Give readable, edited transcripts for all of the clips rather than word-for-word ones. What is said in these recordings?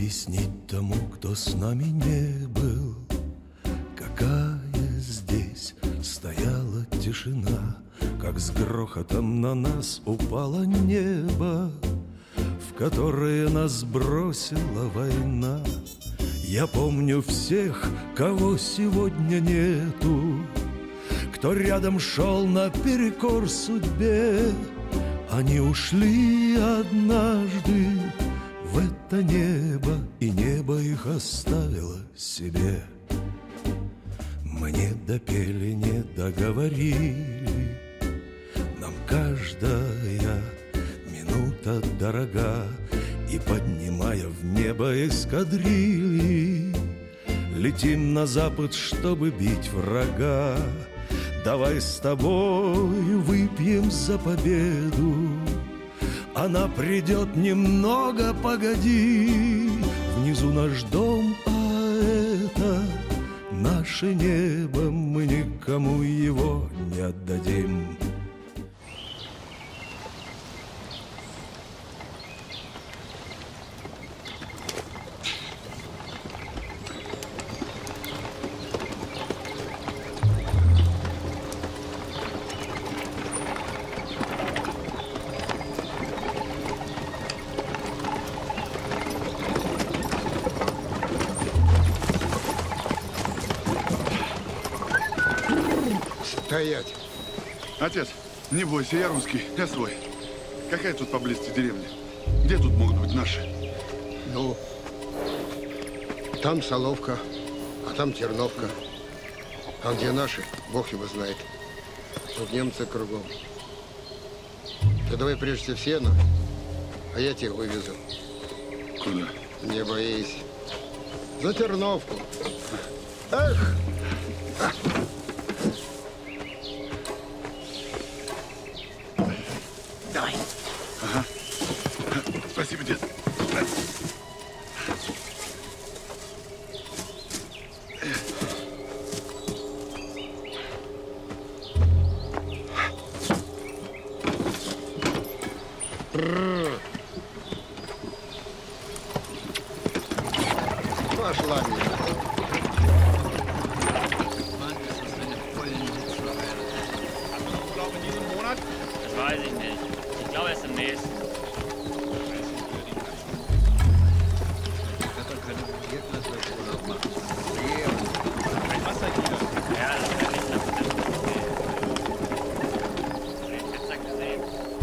объяснить тому, кто с нами не был, какая здесь стояла тишина, как с грохотом на нас упало небо, в которое нас бросила война. Я помню всех, кого сегодня нету, кто рядом шел наперекор судьбе. Они ушли однажды в это небо, и небо их оставило себе. Мы не допели, не договорили, нам каждая минута дорога. И, поднимая в небо эскадрильи, летим на запад, чтобы бить врага. Давай с тобой выпьем за победу, она придет немного, погоди. Внизу наш дом, а это наше небо, мы никому его не отдадим. Стоять! Отец, не бойся, я русский, я свой. Какая тут поблизости деревня? Где тут могут быть наши? Ну, там Соловка, а там Терновка. А где наши, Бог его знает. Тут немцы кругом. Ты давай прежде в сено, а я тебя вывезу. Куда? Не боись. За Терновку. Эх! Давай. Ага. Спасибо, дед. Пошла, Миша. Weiß ich nicht. Ich glaube erst im nächsten. Ja, das kann ich nicht. Ich hab's ja gesehen.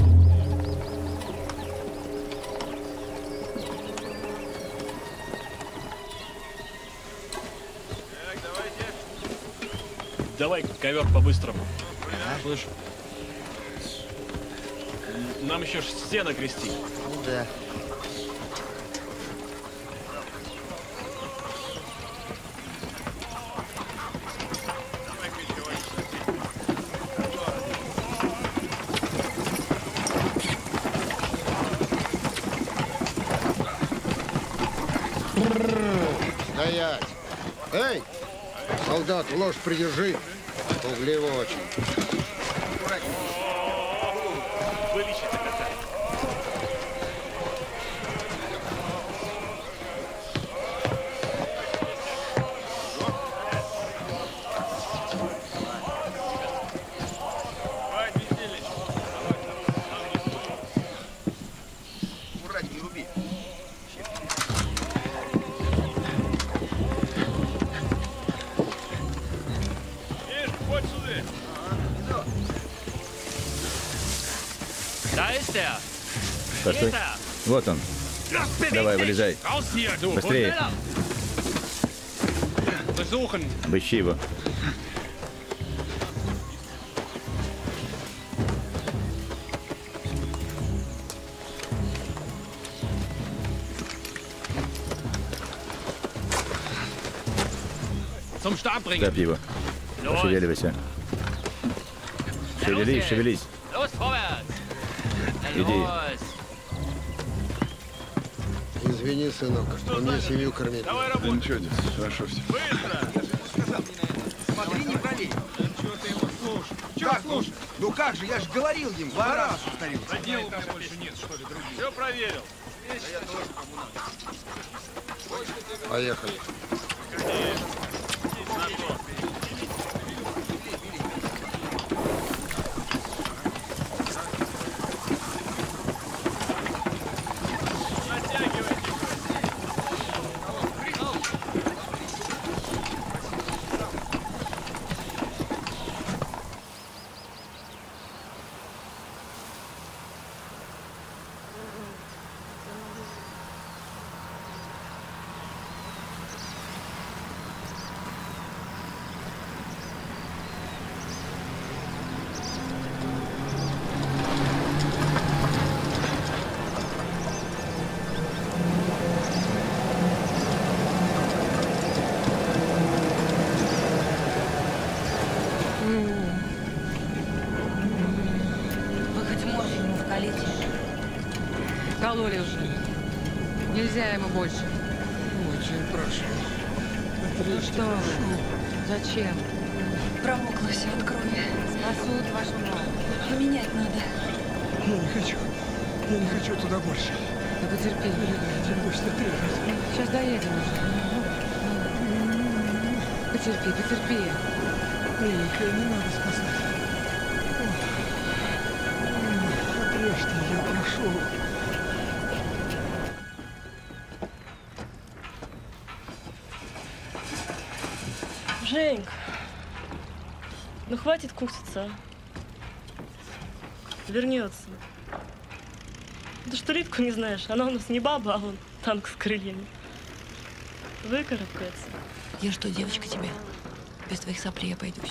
Давай ковер по-быстрому. Слышь, нам еще ж стены грести. Ну да. Стоять! Эй! Солдат, ложь придержи. Пугливо очень. Вылечите какая. Аккуратней руби. Da ist er. Постой. Ist er. Вот он. Давай, вылезай. Raus hier, du. Быстрее. Versuchen. Обыщи его. Zum Stab bringen. Цепь его. Los. Пошевеливайся. Шевелись, шевелись. Los, vorwärts. Иди. Los. Извини, сынок, у меня семью кормить. Да ничего, дед, хорошо все. Смотри, не пролей. Чего ты его слушаешь? Чего слушай? Ну как же, я же говорил им, 2 раза повторил. А дел у меня больше нет, что ли, других? Все проверил. Поехали. Кололи уже. Нельзя ему больше. Очень прошу. Ну что вы? Зачем? Промокла все от крови. Спасут вашу маму. Поменять надо. Я не хочу. Я не хочу туда больше. Да потерпи. Тем больше требует. Сейчас доедем уже. Потерпи, потерпи. Миленькая, не надо спасать. Отрежьте, я прошу. Женька, ну хватит кукситься. Вернется. Ты что, Ритку не знаешь? Она у нас не баба, а он танк с крыльями. Выкарабкается. Я что, девочка тебе? Без твоих соплей я пойдусь.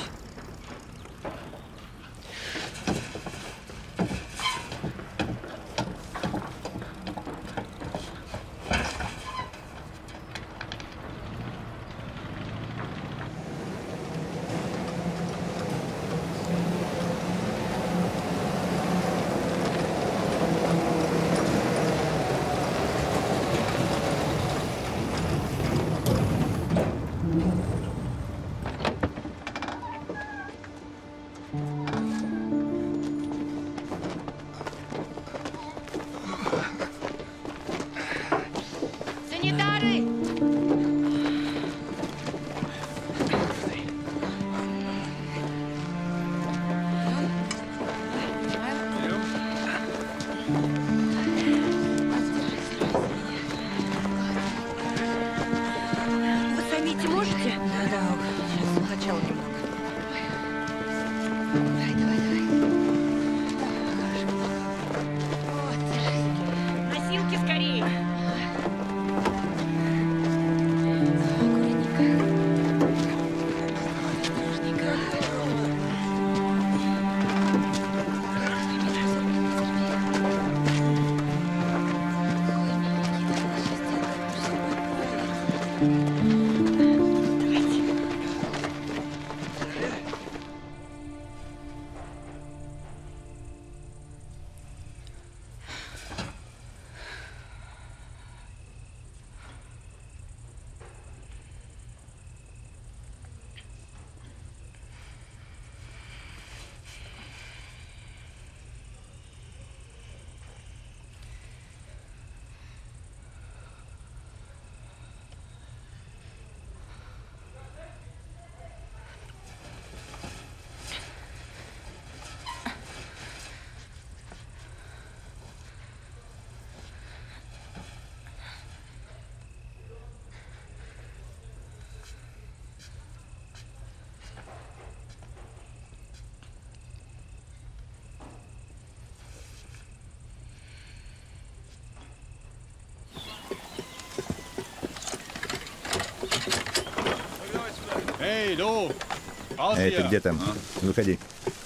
Эй, ну! Эй, ты где там? Выходи.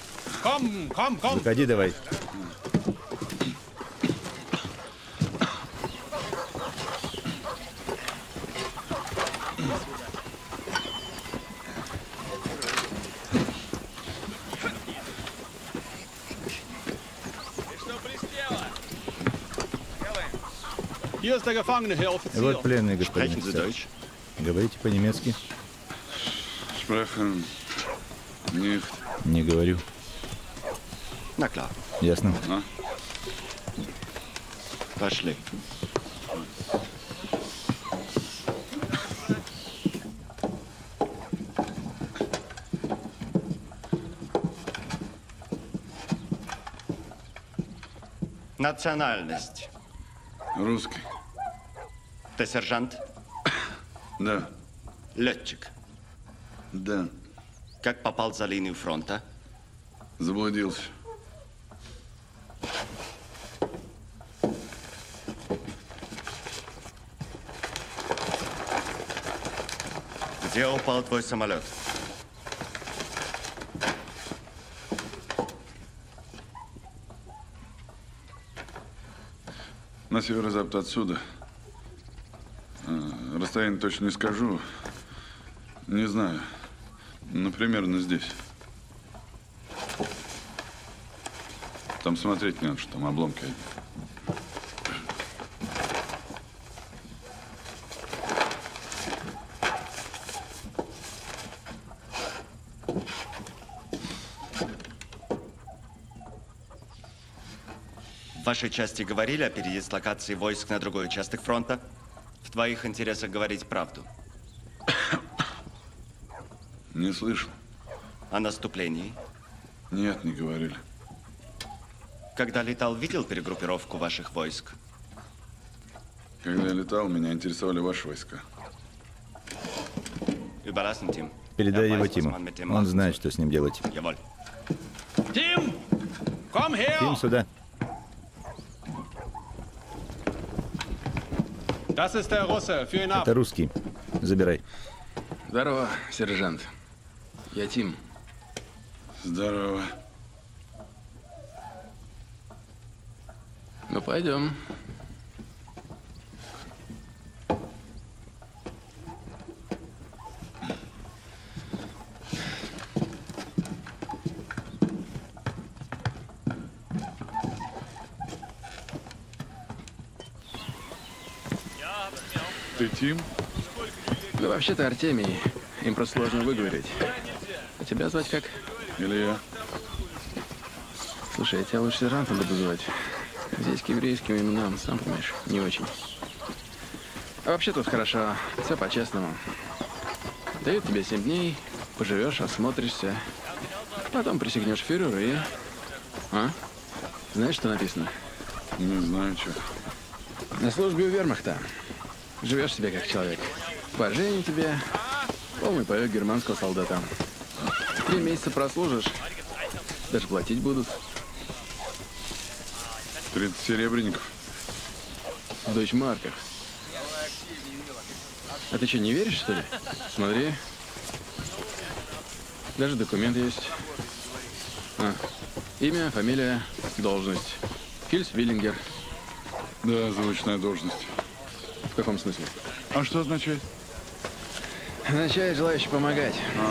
Выходи давай. Вот пленный, господин офицер. Говорите по-немецки? Не говорю. Na klar. Ясно. Пошли. Национальность. Русский. Ты сержант? Да. Летчик. Да. Как попал за линию фронта? Заблудился. Где упал твой самолет? На северо-запад отсюда. Расстояние точно не скажу. Не знаю. Ну, примерно здесь. Там смотреть не надо, что там обломки. В вашей части говорили о передислокации войск на другой участок фронта? В твоих интересах говорить правду. Не слышал. О наступлении? Нет, не говорили. Когда летал, видел перегруппировку ваших войск? Когда я летал, меня интересовали ваши войска. Überlassen, Тим. Передай его Тиму. Он знает, что с ним делать. Jawohl. Тим! Komm her! Тим, сюда. Das ist der Russe. Führ ihn ab. Это русский. Забирай. Здорово, сержант. Я Тим. Здорово. Ну, пойдем. Ты Тим? Да вообще-то Артемий. Им просто сложно выговорить. А тебя звать как? Илья. Слушай, я тебя лучше сержантом буду звать. Здесь к еврейским именам, сам понимаешь, не очень. А вообще тут хорошо. Все по-честному. Дают тебе 7 дней, поживешь, осмотришься. Потом присягнешь фюреру и... А? Знаешь, что написано? Не знаю, что. На службе у вермахта. Живешь себе как человек. Положение тебе, полный паёк германского солдата. 3 месяца прослужишь, даже платить будут. 30 серебряников. В дойчмарках. А ты что, не веришь, что ли? Смотри. Даже документ есть. Имя, фамилия, должность. Хильс Виллингер. Да, заочная должность. В каком смысле? А что означает? Означает желающий помогать.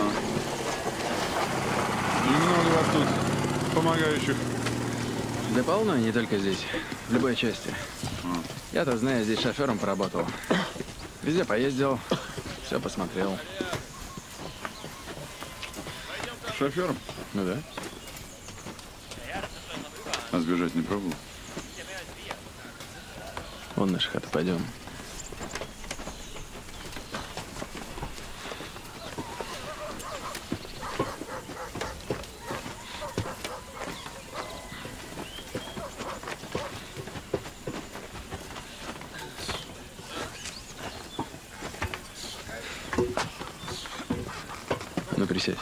И много вас тут помогающих. Да полно, не только здесь. В любой части. Я-то, знаю, здесь шофером поработал. Везде поездил, все посмотрел. Шофером? Ну да. А сбежать не пробовал? Вон наша хата, пойдем. Ну, присядь.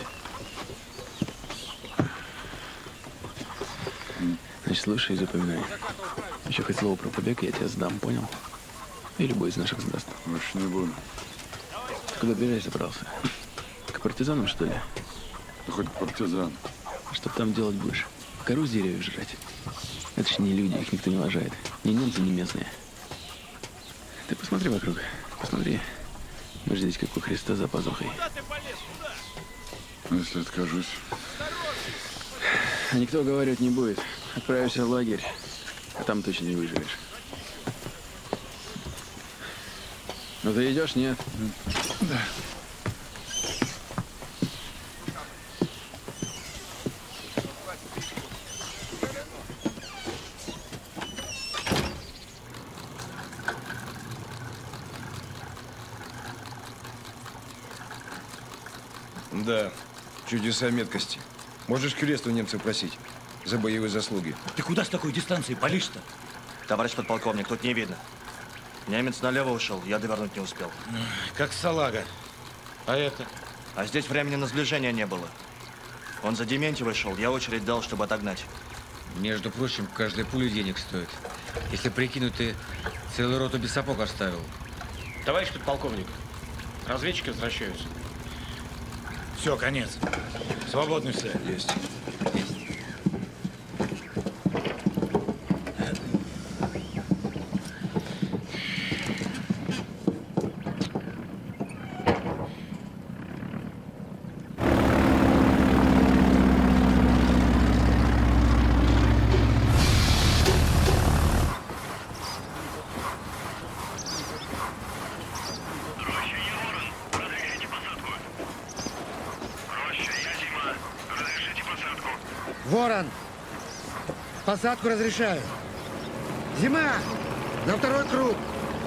Значит, слушай и запоминай. Еще хоть слово про побег, я тебе сдам, понял? И любой из наших сдаст. Больше не буду. Ты куда бежать собрался? К партизанам, что ли? Да хоть партизан. Что ты там делать будешь? Кору с деревьев жрать? Это ж не люди, их никто не уважает. Ни немцы, ни местные. Ты посмотри вокруг. Посмотри. Мы же здесь как у Христа за пазухой. А если откажусь? Никто уговаривать не будет. Отправишься в лагерь, а там точно не выживешь. Ну ты идешь, нет? Да. Да, чудеса меткости. Можешь крест у немцев просить. за боевые заслуги. Ты куда с такой дистанции палишь-то? Товарищ подполковник, тут не видно. Немец налево ушел, я довернуть не успел. Как салага. А это? А здесь времени на сближение не было. Он за Дементьевой шел, я очередь дал, чтобы отогнать. Между прочим, каждая пуля денег стоит. Если прикинуть, ты целую роту без сапог оставил. Товарищ подполковник, разведчики возвращаются. Все, конец. Свободны все. Есть. Ворон! Посадку разрешаю. Зима! На второй круг!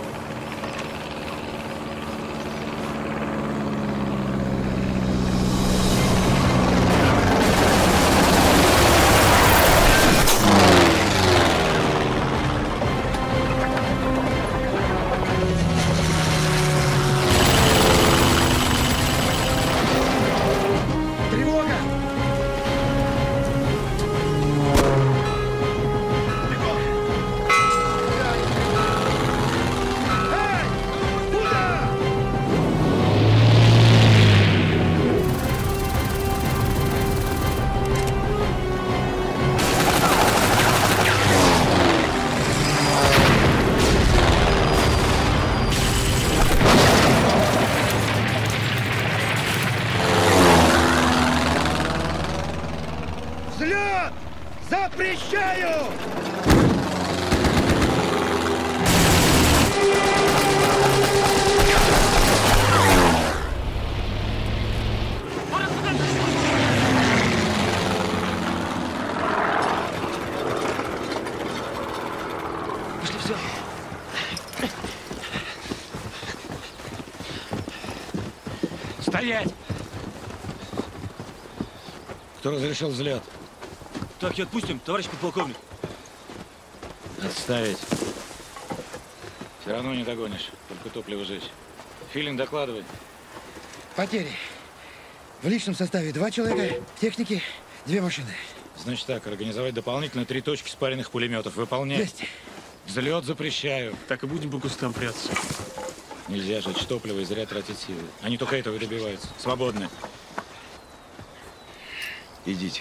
Взлет! Запрещаю! Пошли, все. Стоять! Кто разрешил взлет? Так и отпустим, товарищ подполковник. Отставить. Все равно не догонишь, только топливо жечь. Филин, докладывай. Потери. В личном составе 2 человека, техники 2 машины. Значит так, организовать дополнительно 3 точки спаренных пулеметов. Выполнять. Есть. Взлет запрещаю. Так и будем по кустам прятаться. Нельзя жечь топливо и зря тратить силы. Они только этого и добиваются. Свободны. Идите.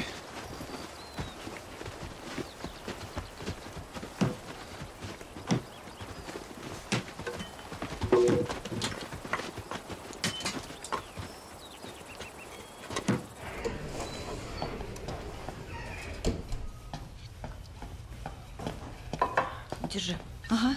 Держи. Ага.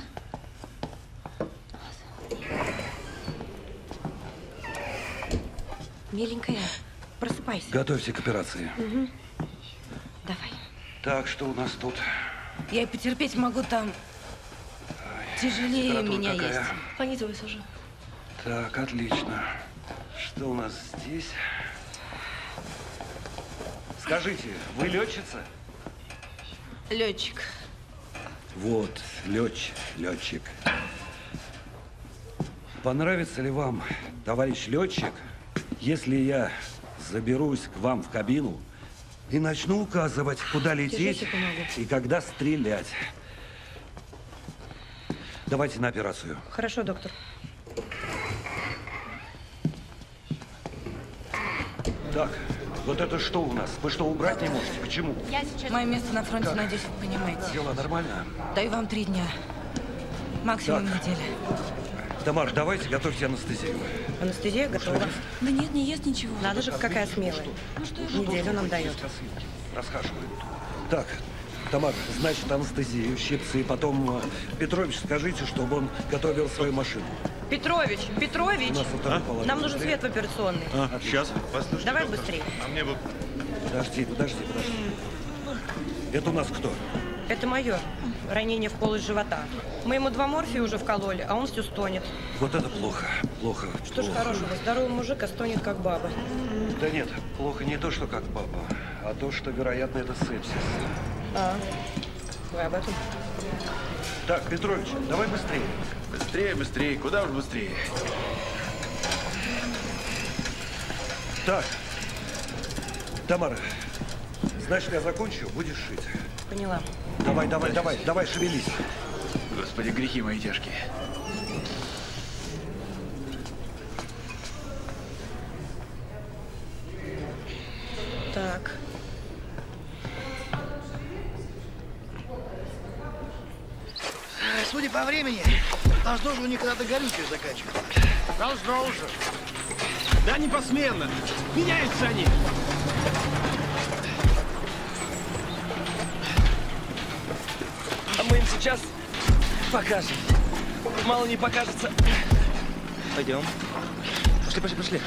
Миленькая, просыпайся. Готовься к операции. Угу. Давай. Так, что у нас тут? Я и потерпеть могу там. Тяжелее температура меня какая? есть. Понизилась уже. Так, отлично. Что у нас здесь? Скажите, вы летчица? Летчик. Вот, летчик. Понравится ли вам, товарищ летчик, если я заберусь к вам в кабину и начну указывать, куда лететь и когда стрелять? Давайте на операцию. Хорошо, доктор. Так, вот это что у нас? Вы что, убрать не можете? Почему? Мое место на фронте, Как? надеюсь, вы понимаете. Дело нормально? Даю вам 3 дня. Максимум Так. неделя. Тамар, давайте готовьте анестезию. Анестезия готова. Да нет, не ест ничего. Надо же, какая смелая. Неделю нам дает. Расхаживают. Так, Тамар, значит, анестезию, щипцы, потом Петрович, скажите, чтобы он готовил свою машину. Петрович, У нас во второй половине. нам нужен свет в операционной. Сейчас. Послушайте, Давай доктор, быстрее. А мне бы... Подожди. Это у нас кто? Это майор. Ранение в полость живота. Мы ему 2 морфия уже вкололи, а он все стонет. Вот это плохо. Плохо. Что ж хорошего, здоровый мужик, а стонет как баба. Да нет, плохо не то, что как баба. а то, что, вероятно, это сепсис. А, вы об этом? Так, Петрович, давай быстрее. Быстрее, быстрее. Куда уж быстрее. Так, Тамара, значит, я закончу, будешь шить. Поняла. Давай, шевелись. Господи, грехи мои тяжкие. Так. Судя по времени, должно же у них когда-то горючее заканчиваться. Должно уже. Да не посменно. Меняются они. А мы им сейчас покажем. Мало не покажется. Пойдем. Пошли.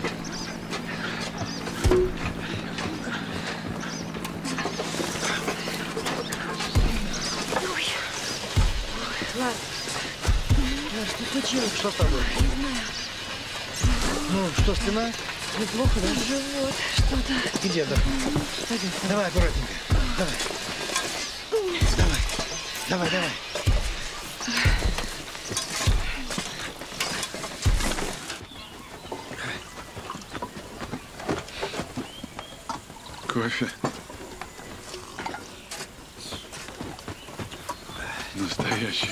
Ладно. Что случилось? Что с тобой? Не знаю. Ну, что, спина? Неплохо, да? Живот, что-то. Иди отдохни. Пойдем. Давай, аккуратненько. Давай. Кофе. Настоящий.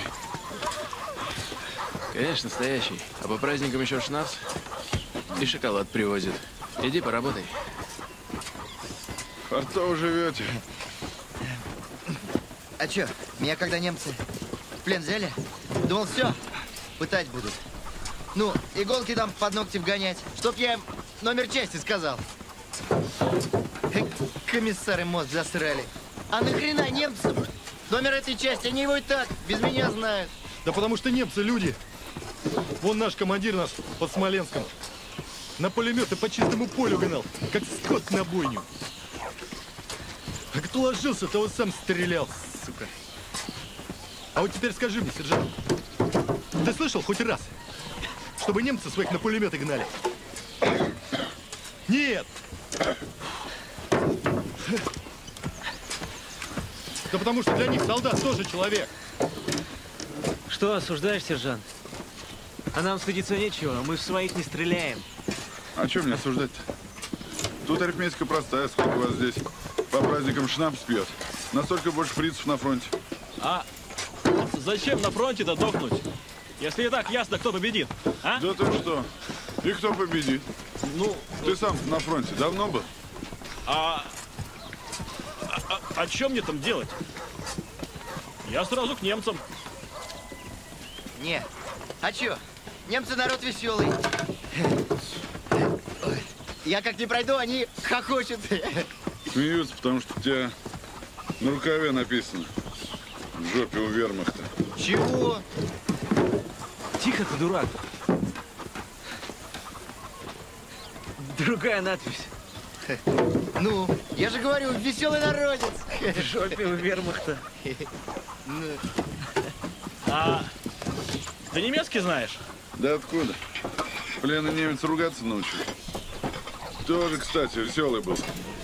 Конечно, настоящий. А по праздникам еще шнапс и шоколад привозят. Иди поработай. Фартово живете. А чё, меня когда немцы в плен взяли, думал, все, пытать будут. Ну, иголки там под ногти вгонять, чтоб я им номер части сказал. Комиссары мозг засрали. А нахрена немцам номер этой части? Они его и так без меня знают. Да потому что немцы люди. Вон наш командир нас под Смоленском на пулеметы по чистому полю гнал, как скот на бойню. А кто ложился, того сам стрелял, сука. А вот теперь скажи мне, сержант, ты слышал хоть раз, чтобы немцы своих на пулеметы гнали? Нет! Да потому что для них солдат тоже человек. Что осуждаешь, сержант? А нам стыдиться нечего, мы в своих не стреляем. А что мне осуждать-то? Тут арифметика простая, сколько вас здесь по праздникам шнапс пьет. Настолько больше фрицев на фронте. А зачем на фронте-то дохнуть? Если и так ясно, кто победит, а? Да ты что? И кто победит? Ну, ты сам на фронте давно был? А что мне там делать? Я сразу к немцам. Не, а чё? Немцы народ веселый. Я как не пройду, они хохочут. Смеются, потому что у тебя на рукаве написано «В жопе у вермахта». Чего? Тихо ты, дурак. Другая надпись. Ну, я же говорю, веселый народец. В жопе у вермахта. А ты немецкий знаешь? Да откуда? Пленный немец ругаться научил. Тоже, кстати, веселый был.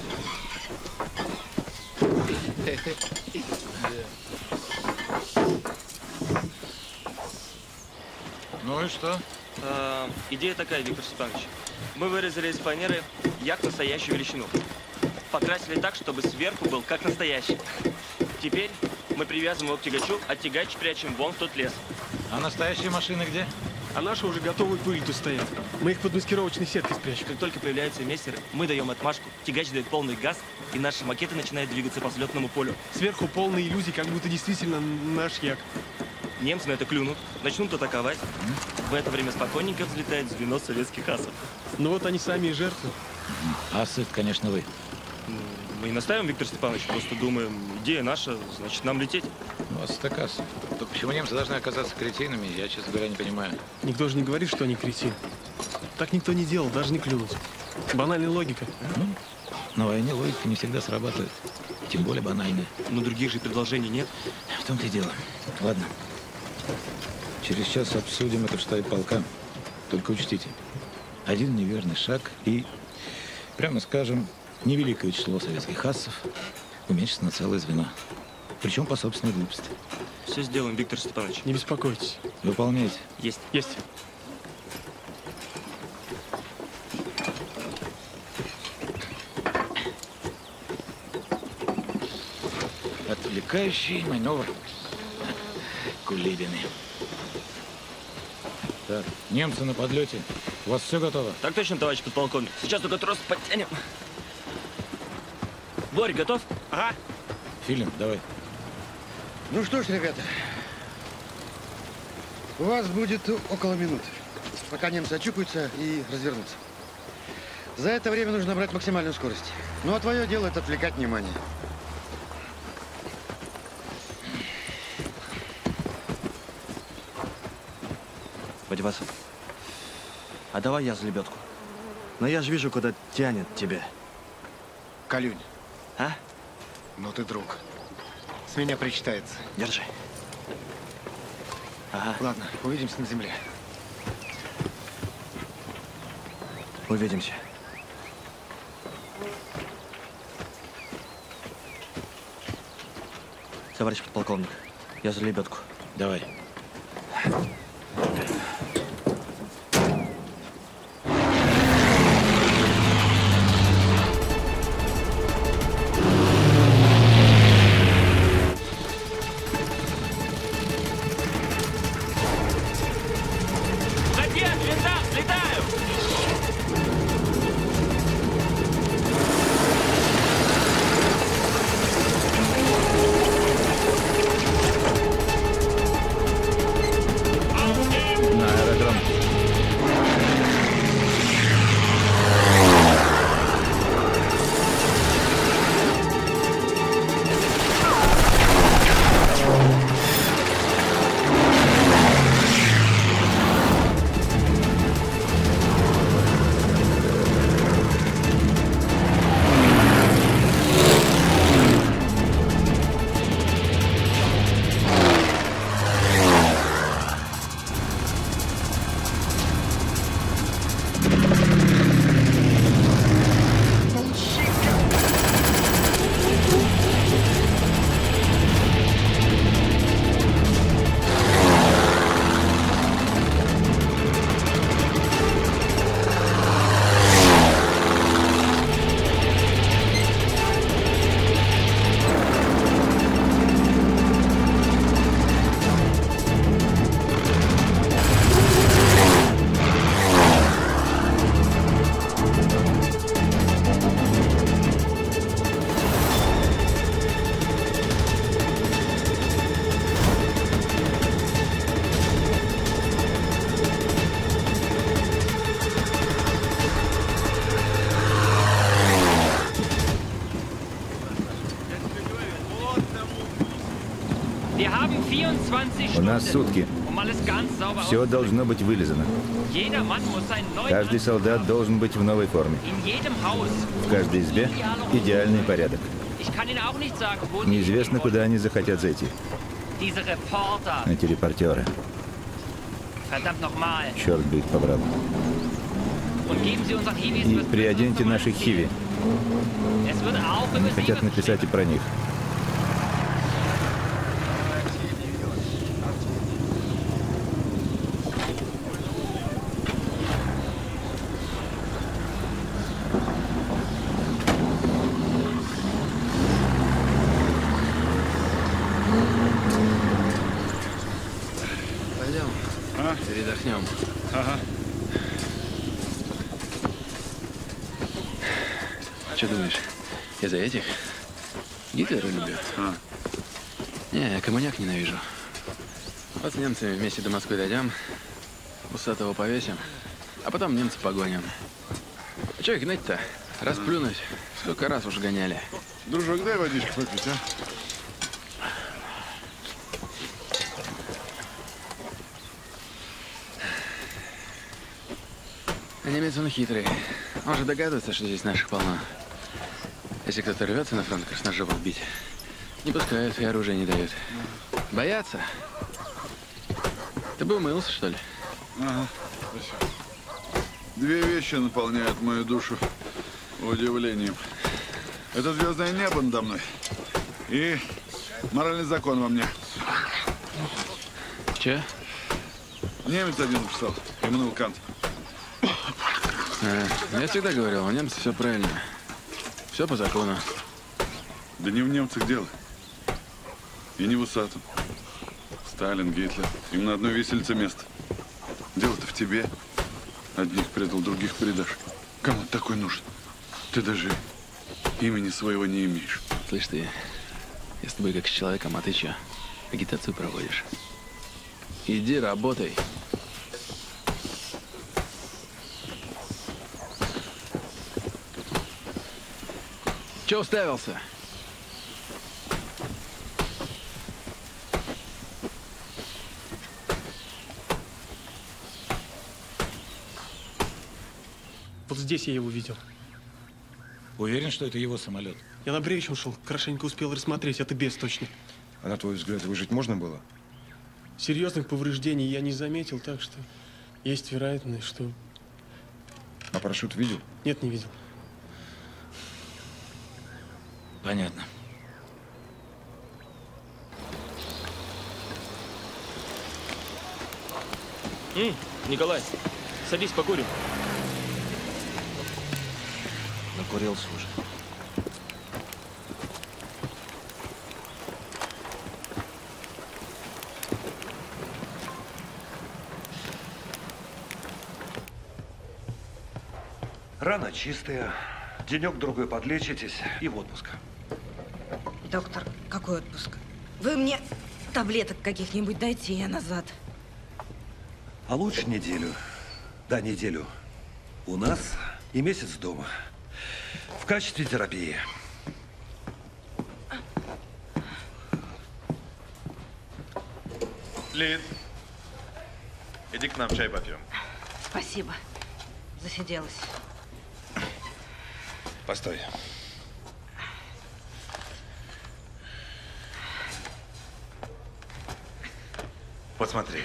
Ну и что? Идея такая, Виктор Степанович. Мы вырезали из фанеры як настоящую величину. Покрасили так, чтобы сверху был как настоящий. Теперь мы привязываем его к тягачу, а тягач прячем вон в тот лес. А настоящие машины где? А наши уже готовы к вылету стоят. Мы их под маскировочной сеткой спрячем. Как только появляются мессеры, мы даем отмашку, тягач дает полный газ, и наши макеты начинают двигаться по взлетному полю. Сверху полные иллюзии, как будто действительно наш як. Немцы на это клюнут, начнут атаковать. В это время спокойненько взлетает звено советских асов. Ну вот они сами и жертвы. Асы, конечно, вы. Мы не настаиваем, Виктор Степанович, просто думаем, идея наша, значит, нам лететь. У вас так асы. То почему немцы должны оказаться кретинами, я, честно говоря, не понимаю. Никто же не говорит, что они кретин. Так никто не делал, даже не клюнуть. Банальная логика. Ну, на войне логика не всегда срабатывает. Тем более банальная. Но других же предложений нет. В том-то и дело. Ладно. Через час обсудим это в штабе полка. Только учтите. Один неверный шаг и, прямо скажем, невеликое число советских асов уменьшится на целое звено. Причем по собственной глупости. Все сделаем, Виктор Степанович. Не беспокойтесь. Выполняйте. Есть. Есть. Отвлекающий маневр Кулибины. Так, немцы на подлете. У вас все готово? Так точно, товарищ подполковник. Сейчас только трос подтянем. Борь, готов? Ага. Филин, давай. Ну что ж, ребята, у вас будет около минуты, пока немцы очухаются и развернутся. За это время нужно набрать максимальную скорость. Ну а твое дело — это отвлекать внимание. Вася, а давай я за лебедку. Но я же вижу, куда тянет тебя. Калюнь. А? Ну ты друг. С меня причитается. Держи. Ага. Ладно, увидимся на земле. Увидимся. Товарищ подполковник, я за лебедку. Давай. У нас сутки. Все должно быть вылизано. Каждый солдат должен быть в новой форме. В каждой избе идеальный порядок. Неизвестно, куда они захотят зайти. Эти репортеры. Черт бы их побрал. И приоденьте наших хиви. Они хотят написать и про них. Передохнем. Ага. Что думаешь, из-за этих? Гитлера люблю. Не, я коммуняк ненавижу. Вот с немцами вместе до Москвы дойдем, усатого повесим, а потом немцев погоним. А что их гнать-то? Расплюнуть. Сколько раз уж гоняли. Дружок, дай водичку попить, а? А немец он хитрый. Он же догадывается, что здесь наших полно. Если кто-то рвется на фронт красножопов бить, не пускают и оружие не дают. Боятся. Ты бы умылся, что ли? Ага. Две вещи наполняют мою душу удивлением. Это звездное небо надо мной. И моральный закон во мне. Че? Немец один написал. Иммануил Кант. Я всегда говорил, у немцев все правильно. Все по закону. Да не в немцах дело. И не в усатом. Сталин, Гитлер. Им на одной виселице место. Дело-то в тебе. Одних предал, других предашь. Кому ты такой нужен? Ты даже имени своего не имеешь. Слышь ты, я с тобой как с человеком, а ты че? Агитацию проводишь. Иди работай. Че уставился? Вот здесь я его видел. Уверен, что это его самолет? Я на Бречем шел, хорошенько успел рассмотреть, это без точно. А на твой взгляд, выжить можно было? Серьезных повреждений я не заметил, так что есть вероятность, что... А парашют видел? Нет, не видел. Понятно. Николай, садись, покурим. Накурился уже. Рана чистая, денек-другой подлечитесь и в отпуск. Доктор, какой отпуск? Вы мне таблеток каких-нибудь дайте, я назад. А лучше неделю. Да, неделю. У нас и месяц дома. В качестве терапии. Лид, иди к нам, чай попьем. Спасибо. Засиделась. Постой. Посмотри.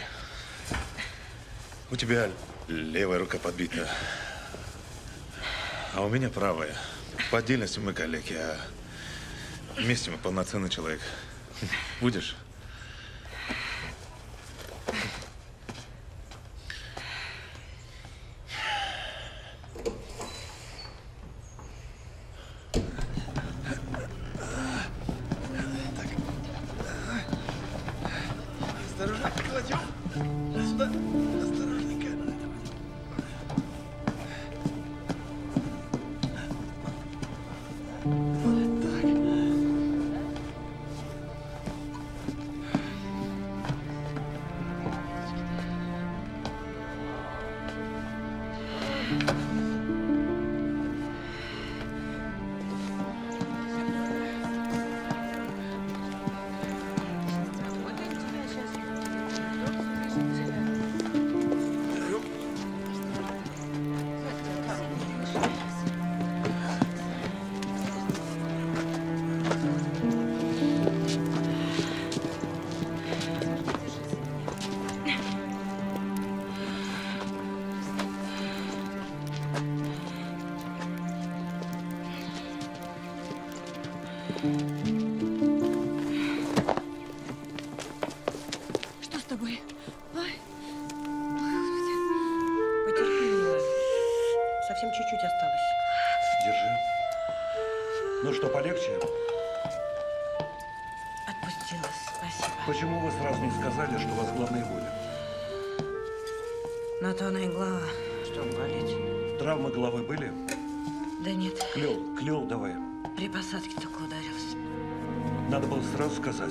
У тебя левая рука подбита, а у меня правая. По отдельности мы коллеги, а вместе мы полноценный человек. Будешь? Осторожно, кладем. Сюда. Осторожненько. Что с тобой? Ой. Господи. Потерпи, милая. Совсем чуть-чуть осталось. Держи. Ну что, полегче? Отпустилась, спасибо. Почему вы сразу не сказали, что у вас головные боли? На то она и голова, чтобы болеть. Травмы головы были? Да нет. Клел давай. При посадке только ударился. Надо было сразу сказать.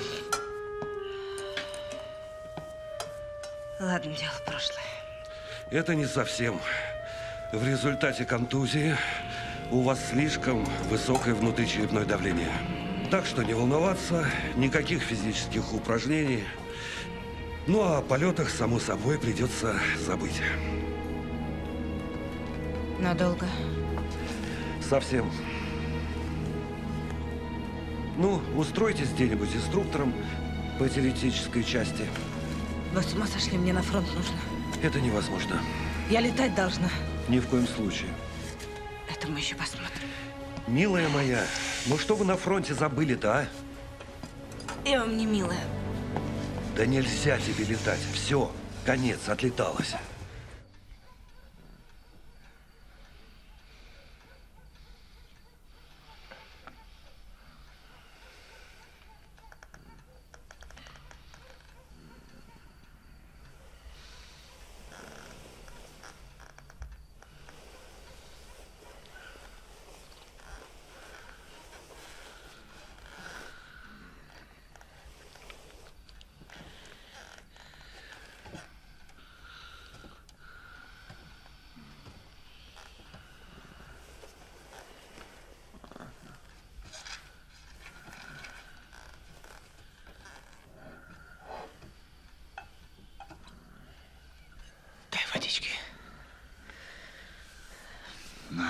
Ладно, дело прошлое. Это не совсем. В результате контузии у вас слишком высокое внутричерепное давление. Так что не волноваться, никаких физических упражнений. Ну, а о полетах, само собой, придется забыть. Надолго? Совсем. Ну, устройтесь где-нибудь инструктором по теоретической части. Вы с ума сошли, мне на фронт нужно. Это невозможно. Я летать должна. Ни в коем случае. Это мы еще посмотрим. Милая моя, ну что вы на фронте забыли-то, а? Я вам не милая. Да нельзя тебе летать. Все, конец, отлеталась. Водички. На.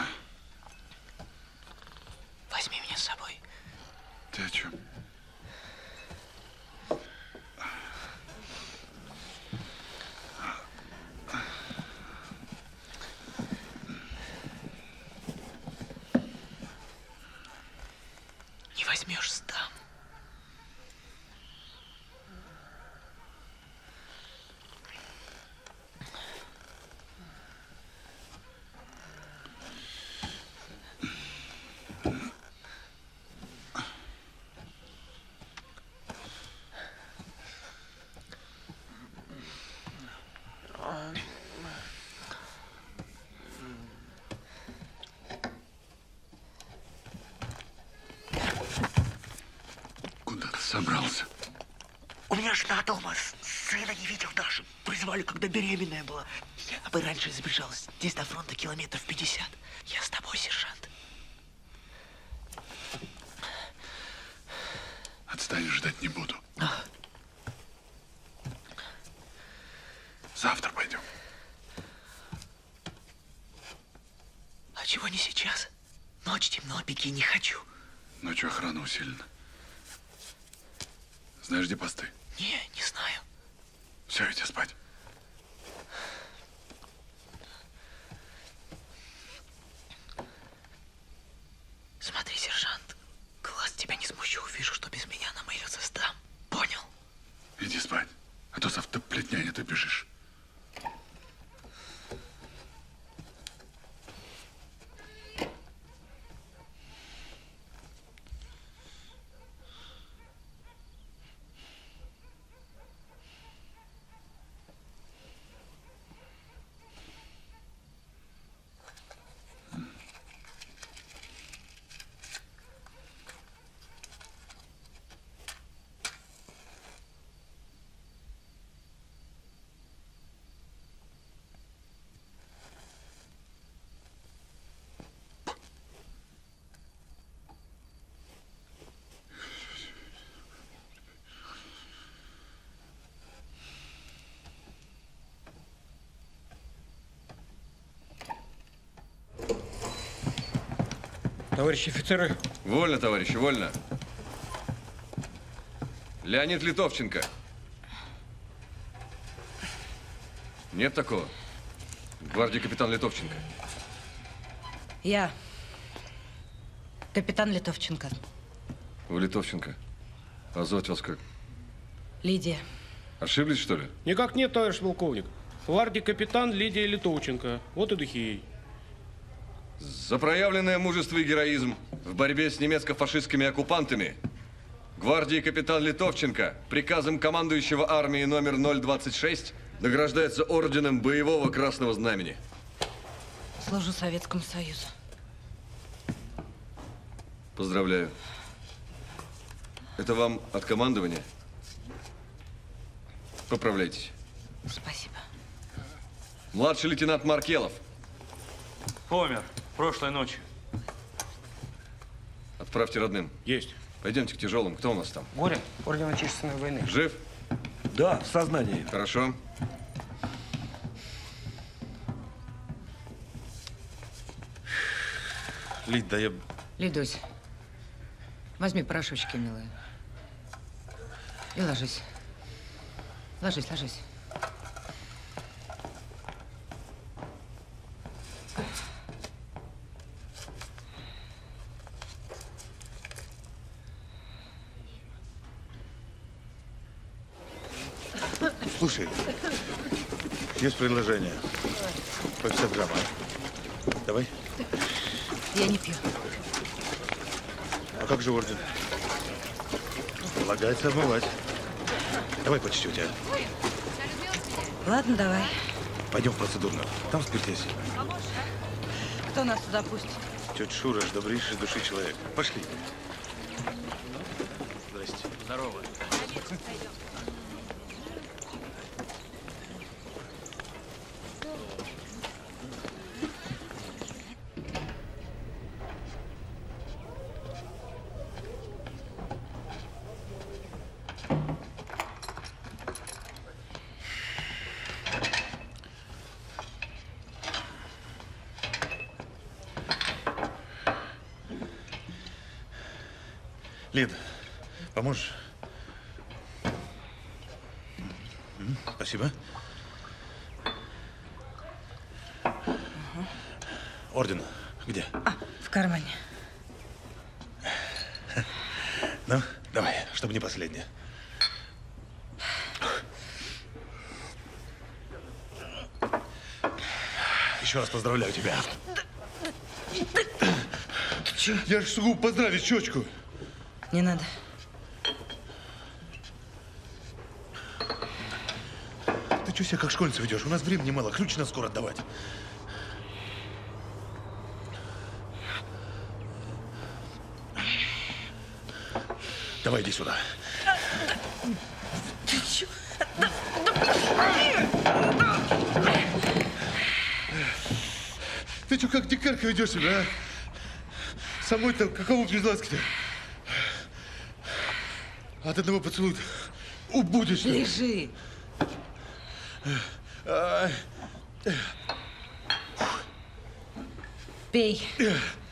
Возьми меня с собой. Ты о чем? Не возьмешь, сдам. Куда ты собрался? У меня жена дома, сына не видел даже. Призвали, когда беременная была. А бы раньше сбежал. Здесь до фронта километров 50. Я с тобой, сержант. Отстанешь, ждать не буду. Завтра пойдем. А чего не сейчас? Ночь темно, беги, не хочу. Ночью охрана усилена. Знаешь, где посты? Не знаю. Все, иди спать. Смотри, сержант, глаз тебя не смущу, увижу, что без меня намылился, сдам. Понял? Иди спать, а то завтра плетня не добежишь. Товарищи офицеры. Вольно, товарищи, вольно. Леонид Литовченко. Нет такого? Гвардии капитан Литовченко. Я. Капитан Литовченко. Вы Литовченко. А звать вас как? Лидия. Ошиблись, что ли? Никак нет, товарищ полковник. Гвардии капитан Лидия Литовченко. Вот и духи. За проявленное мужество и героизм в борьбе с немецко-фашистскими оккупантами гвардии капитан Литовченко приказом командующего армии номер 026 награждается орденом Боевого Красного Знамени. Служу Советскому Союзу. Поздравляю. Это вам от командования. Поправляйтесь. Спасибо. Младший лейтенант Маркелов. Помер. Прошлой ночью. Отправьте родным. Есть. Пойдемте к тяжелым. Кто у нас там? Горя, орден Отечественной войны. Жив? Да, в сознании. Хорошо. Лид, да я... Лидусь, возьми порошочки, милая. И ложись. Ложись, ложись. Слушай, есть предложение. По 50 грамм, а? Давай. Я не пью. А как же орден? Полагается обмывать. Давай по чуть-чуть, а? Ладно, давай. Пойдем в процедурную. Там спирт есть. Кто нас туда пустит? Тетя Шура, добрейший души человек. Пошли. Здрасте. Здорово. Лид, поможешь? Спасибо. Орден где? В кармане. Ну, давай, чтобы не последнее. Еще раз поздравляю тебя. Я же сугубо поздравить щечку. Не надо. Ты что себя как школьница ведешь? У нас времени мало, ключ надо скоро отдавать. Давай, иди сюда. Ты чё? Ты что, как дикарка ведешь себя, а? Самой-то каково признаться-то? От одного поцелуя убудешь. Лежи. Пей.